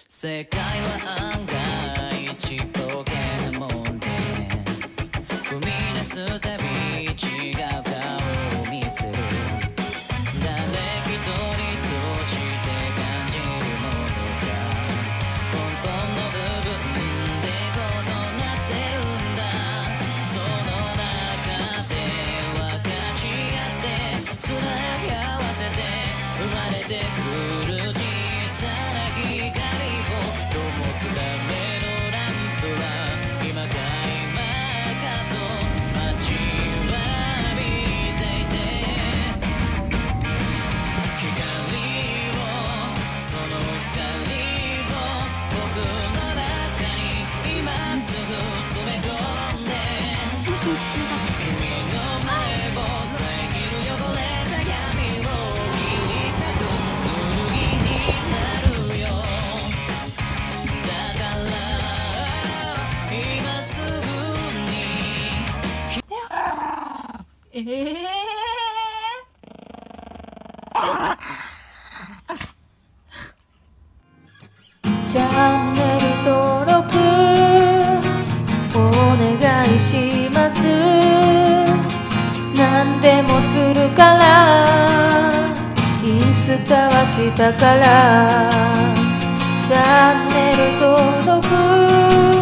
世界は案外ちっぽけなもんで、踏み出すたび違う顔を見せる。誰一人として感じるものが根本の部分で異なってるんだ。その中で分かち合ってつなぎ合わせて生まれてくる小さな光を灯すためのランプは今か今かと待ちわびていて、光をその光を僕の中に今すぐ詰め込んで、君の前を遮る汚れた闇を切り裂く剣になるよ。だから今すぐにチャンネル登録お願いします。何でもするからインスタはしたからチャンネル登録